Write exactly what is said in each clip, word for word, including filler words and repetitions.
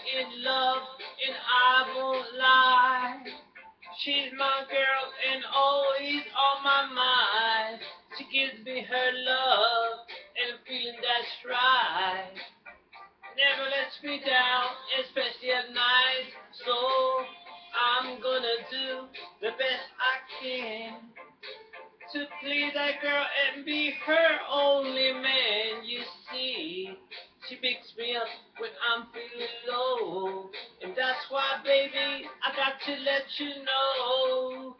in love, and I won't lie. She's my girl and always on my mind. She gives me her love and a feeling that's right. Never lets me down, especially at night. So I'm gonna do the best I can to please that girl and be her only man. You see, she picks me up when I'm feeling low, and that's why, baby, I got to let you know,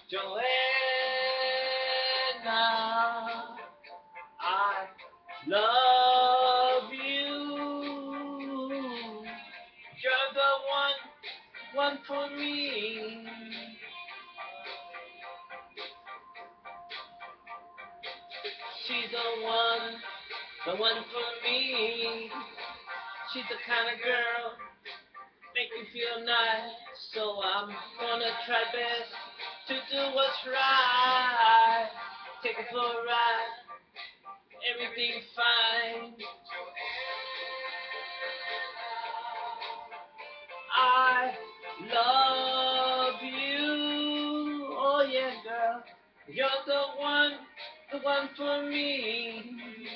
Joanna, I love you. You're the one, one for me. She's the one, the one for me. She's the kind of girl make me feel nice. So I'm gonna try best to do what's right. Take her for a ride, everything's fine. I love you. Oh yeah, girl, you're the one, the one for me.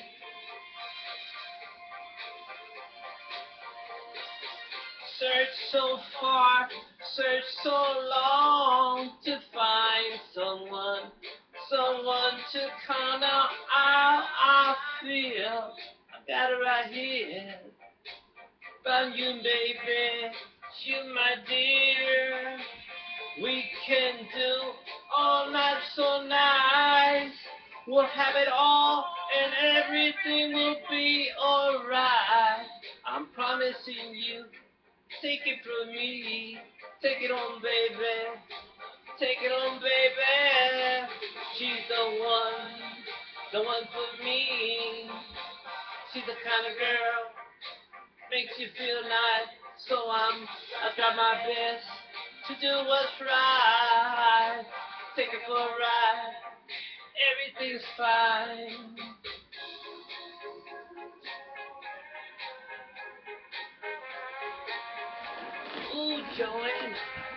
Search so far, search so long to find someone, someone to count out how I feel. I got it right here. Found you, baby, you my dear. We can do all night so nice. We'll have it all and everything will be alright. I'm promising you. Take it from me, take it on, baby, take it on, baby. She's the one, the one for me. She's the kind of girl makes you feel nice. So I'm, I got my best to do what's right. Take it for a ride, everything's fine. Ooh, Joanna.